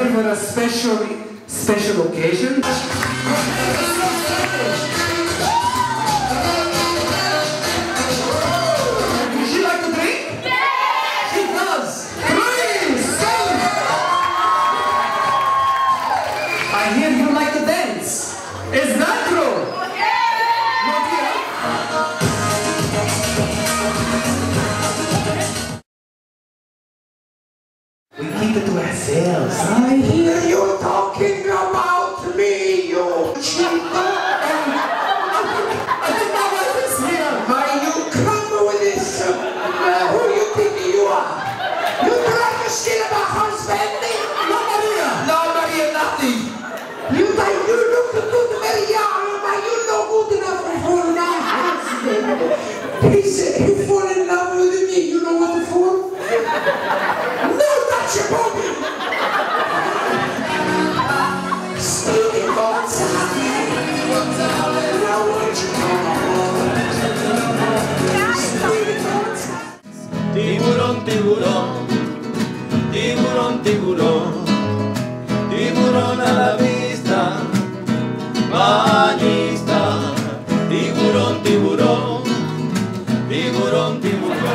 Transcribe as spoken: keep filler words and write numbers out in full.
here for a special, special occasion. Does she like to drink? Yes! She does! Please, sing! I hear you like to dance. Is that true? Yes! Not here? We keep it to ourselves. I hear you talking about me, you cheater. I think my wife is here. Why you come with this? Uh, who you think you are? You try to steal my husband? No, Maria. No, Maria, nothing. You think you look good, Maria, but you no good enough for my husband. He said he fall in love with me. You know what for? No, that's your problem. Stealing Gonzalez. Now what you Tiburón, tiburón, tiburón, tiburón, tiburón a la vista, bañista, tiburón, tiburón, tiburón, tiburón.